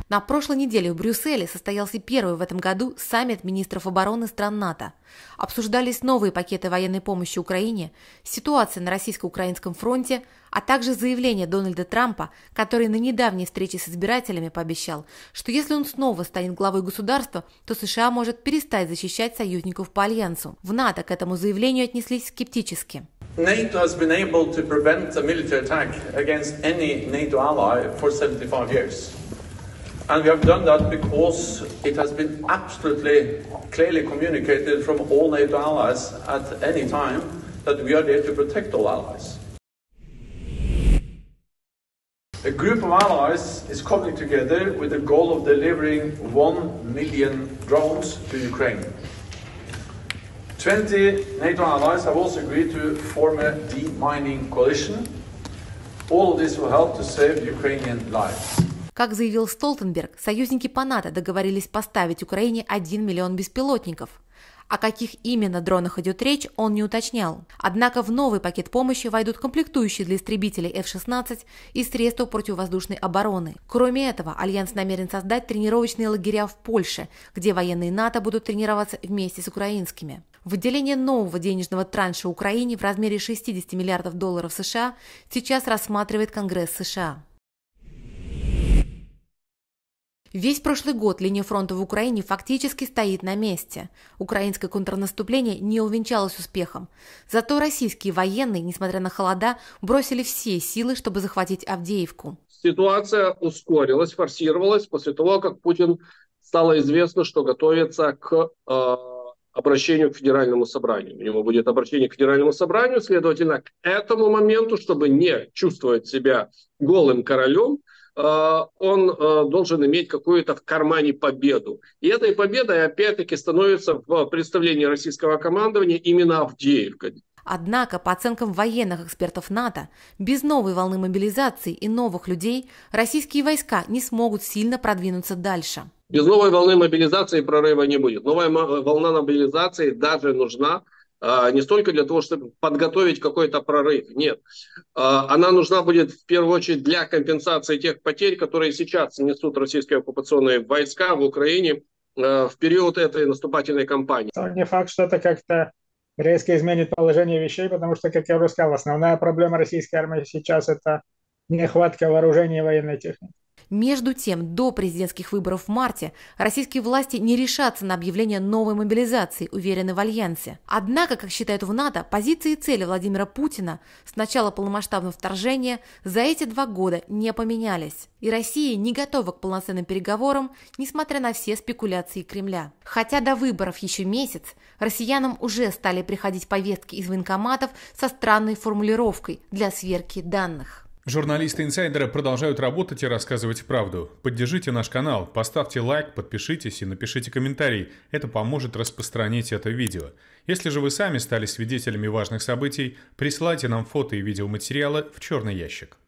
На прошлой неделе в Брюсселе состоялся первый в этом году саммит министров обороны стран НАТО. Обсуждались новые пакеты военной помощи Украине, ситуация на российско-украинском фронте, а также заявление Дональда Трампа, который на недавней встрече с избирателями пообещал, что если он снова станет главой государства, то США может перестать защищать союзников по альянсу. В НАТО к этому заявлению отнеслись скептически. NATO has been able to prevent a military attack against any NATO ally for 75 years. And we have done that because it has been absolutely clearly communicated from all NATO allies at any time that we are there to protect all allies. A group of allies is coming together with the goal of delivering 1 million drones to Ukraine. 20 NATO allies have also agreed to form a demining coalition. All of this will help to save Ukrainian lives. Как заявил Столтенберг, союзники по НАТО договорились поставить Украине 1 миллион беспилотников. О каких именно дронах идет речь, он не уточнял. Однако в новый пакет помощи войдут комплектующие для истребителей F-16 и средства противовоздушной обороны. Кроме этого, Альянс намерен создать тренировочные лагеря в Польше, где военные НАТО будут тренироваться вместе с украинскими. Выделение нового денежного транша Украине в размере 60 миллиардов долларов США сейчас рассматривает Конгресс США. Весь прошлый год линия фронта в Украине фактически стоит на месте. Украинское контрнаступление не увенчалось успехом. Зато российские военные, несмотря на холода, бросили все силы, чтобы захватить Авдеевку. Ситуация ускорилась, форсировалась после того, как Путин стало известно, что готовится к обращению к Федеральному собранию. У него будет обращение к Федеральному собранию, следовательно, к этому моменту, чтобы не чувствовать себя голым королем, он должен иметь какую-то в кармане победу. И этой победой, опять-таки, становится в представлении российского командования именно Авдеевка. Однако, по оценкам военных экспертов НАТО, без новой волны мобилизации и новых людей российские войска не смогут сильно продвинуться дальше. Без новой волны мобилизации прорыва не будет. Новая волна мобилизации даже нужна не столько для того, чтобы подготовить какой-то прорыв. Нет. Она нужна будет в первую очередь для компенсации тех потерь, которые сейчас несут российские оккупационные войска в Украине в период этой наступательной кампании. Не факт, что это как-то резко изменит положение вещей, потому что, как я уже сказал, основная проблема российской армии сейчас – это нехватка вооружения и военной техники. Между тем, до президентских выборов в марте российские власти не решатся на объявление новой мобилизации, уверены в Альянсе. Однако, как считают в НАТО, позиции и цели Владимира Путина с начала полномасштабного вторжения за эти 2 года не поменялись. И Россия не готова к полноценным переговорам, несмотря на все спекуляции Кремля. Хотя до выборов еще месяц, россиянам уже стали приходить повестки из военкоматов со странной формулировкой для сверки данных. Журналисты инсайдера продолжают работать и рассказывать правду. Поддержите наш канал, поставьте лайк, подпишитесь и напишите комментарий. Это поможет распространить это видео. Если же вы сами стали свидетелями важных событий, присылайте нам фото и видеоматериалы в черный ящик.